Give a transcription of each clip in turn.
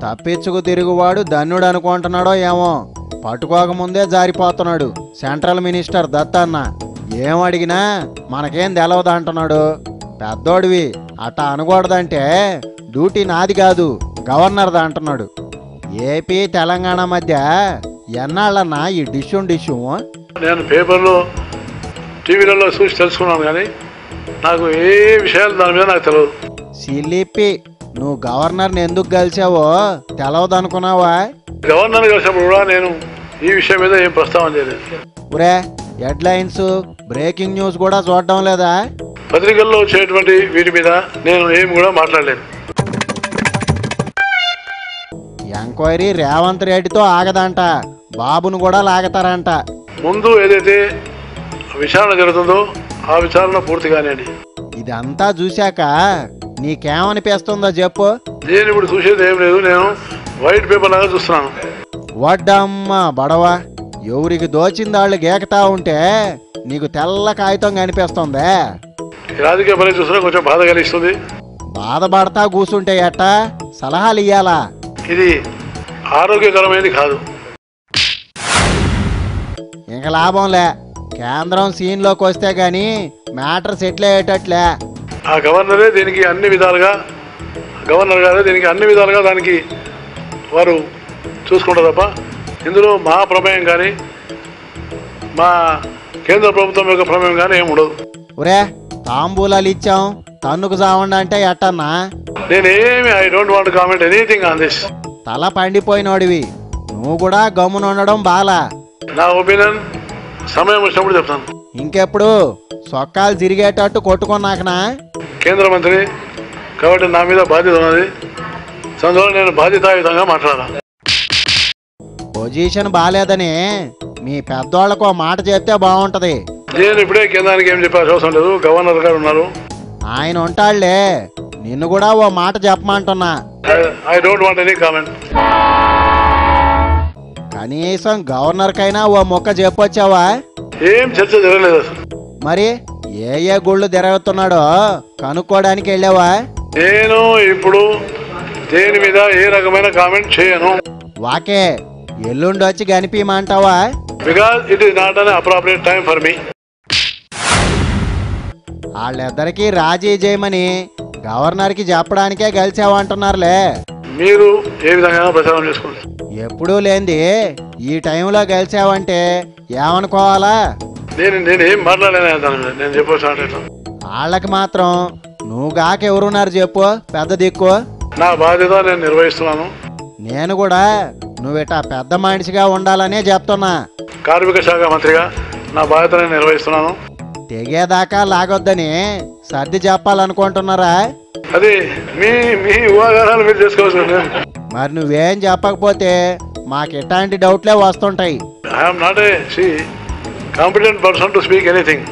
తప్పించుకు తిరుగువాడు ధన్యుడు అనుకుంటున్నాడో ఏమో, పట్టుకోకముందే జారిపోతున్నాడు సెంట్రల్ మినిస్టర్ దత్తన్న. ఏం అడిగినా మనకేం తెలవదు అంటున్నాడు. పెద్దోడివి అట్టా అనకూడదంటే డ్యూటీ నాది కాదు గవర్నర్ది అంటున్నాడు. ఏపీ తెలంగాణ మధ్య ఎన్నాళ్ళన్నా ఈ డిష్యూ నేను పేపర్లో టీవీలలో చూసి తెలుసుకున్నాను, కానీ నాకు ఏ విషయాలు దాని మీద నాకు తెలియదు. సిలిపి, నువ్వు గవర్నర్ని ఎందుకు కలిసావో తెలవదు అనుకున్నావా? గవర్నర్ కలిసినప్పుడు కూడా నేను ఈ విషయం మీద ఏం ప్రస్తావన చేయలేదు. ఒరే, హెడ్లైన్స్ బ్రేకింగ్ న్యూస్ కూడా చూడడం లేదా? పత్రికల్లో వచ్చేటువంటి వీటి మీద నేను ఏం కూడా మాట్లాడలేదు. ఎంక్వైరీ రేవంత్ రెడ్డితో ఆగదంట, బాబును కూడా లాగతారంట. ముందు ఏదైతే విచారణ జరుగుతుందో ఆ విచారణ పూర్తిగానేండి. ఇదంతా చూశాక నీకేమనిపిస్తుందో చెప్పు. నేను ఇప్పుడు చూసేది ఏం లేదు, నేను వైట్ పేపర్ లాగా చూస్తున్నాను. వడ్డమ్మ బడవా, ఎవరికి దోచిందాళ్ళు గేకతా ఉంటే నీకు తెల్ల కాగితం కనిపిస్తుందే. రాజకీయ పని చూసినా కొంచెం బాధ కలిగిస్తుంది. బాధపడతా కూర్చుంటే ఎట్టా? సలహాలు ఇయ్యాలా? ఇది ఆరోగ్యకరమైనది కాదు. ఇంక లాభంలే, కేంద్రం సీన్లోకి వస్తే గాని మ్యాటర్ సెటిల్ అయ్యేటట్లే. ఆ గవర్నరే దీనికి అన్ని విధాలుగా, గవర్నర్ గారే దీనికి అన్ని విధాలుగా దానికి వారు చూసుకుంటారు తప్ప ఇందులో మా ప్రమేయం కానీ మా కేంద్ర ప్రభుత్వం యొక్క ప్రమేయం కానీ ఏమి ఉండదు. ఒరే, తాంబూలాలు ఇచ్చాం తన్నుకు చావండి అంటే ఎట్టన్నా? నేనేమి I don't want comment anything on this. తల పండిపోయినోడివి నువ్వు కూడా గమ్మున ఉండడం బాలా. నా ఒపీనియన్ సమయం వచ్చినప్పుడు చెప్తాను. ఇంకెప్పుడు సొక్కాలు తిరిగేటట్టు కొట్టుకున్నాకనా? కేంద్ర మంత్రి కాబట్టి నా మీద బాధ్యత ఉన్నది, అందువల్ల నేను బాధ్యతాయుతంగా మాట్లాడాలి. పొజిషన్ బాలేదని మీ పెద్దోళ్ళకు మాట చెప్తే బాగుంటది. నేను ఇప్పుడే కేంద్రానికి ఏం చెప్పాల్సిన అవసరం లేదు, గవర్నర్ గారు ఉన్నారు, ఆయన ఉంటాళ్లే. నిన్ను కూడా ఓ మాట చెప్పమంటున్నా. I don't want any comment. కనీసం గవర్నర్ కైనా ఓ మొక్క చెప్పొచ్చావా? ఏం చర్చ జరగలేదు అసలు. మరి ఏ గుళ్ళు తిరుగుతున్నాడో కనుక్కోడానికి వెళ్ళావా? నేను ఇప్పుడు దేని మీద ఏ రకమైన కామెంట్ చేయను. వాకే, ఎల్లుండి వచ్చి కనిపించమంటావా? Because it is not an appropriate time for me. వాళ్ళిద్దరికీ రాజీ చేయమని గవర్నర్కి చెప్పడానికే గెలిచావంటున్నారులే. మీరు ఏ విధంగా ప్రచారం చేసుకోండి. ఎప్పుడూ లేంది ఈ టైంలో గెలిచావంటే ఏమనుకోవాలా? నేను ఏం మాట్లాడలేను దాని మీద, నేను చెప్పొచ్చు. వాళ్ళకి మాత్రం నువ్వుగాక ఎవరున్నారు చెప్పు, పెద్ద దిక్కు. నా బాధ్యత నేను నిర్వహిస్తున్నాను. నేను కూడా నువ్విటా పెద్ద మనిషిగా ఉండాలనే చెప్తున్నా. కార్మిక శాఖ మంత్రిగా నా బాధ్యత నేను నిర్వహిస్తున్నాను. తెగేదాకా లాగొద్దని సర్ది చెప్పాలనుకుంటున్నారా? అది మీ మీ ఊహాగానాలు మీరు చేసుకోవచ్చు. మరి నువ్వేం చెప్పకపోతే మాకు ఎట్లాంటి డౌట్లే వస్తుంటాయి. I'm not a competent person to speak anything.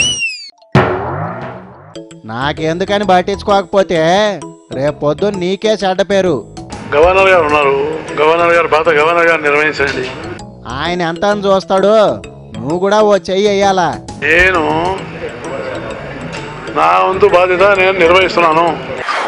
నాకెందుకని పట్టించుకోకపోతే రేపు పొద్దున్న నీకే చెడ్డ పేరు. గవర్నర్ గారు ఉన్నారు, గవర్నర్ గారు పాత గవర్నర్ గారు నిర్వహించండి. ఆయన ఎంత చూస్తాడు, నువ్వు కూడా ఓ చెయ్యి వెయ్యాలా? నేను నా వంతు బాధ్యత నేను నిర్వహిస్తున్నాను.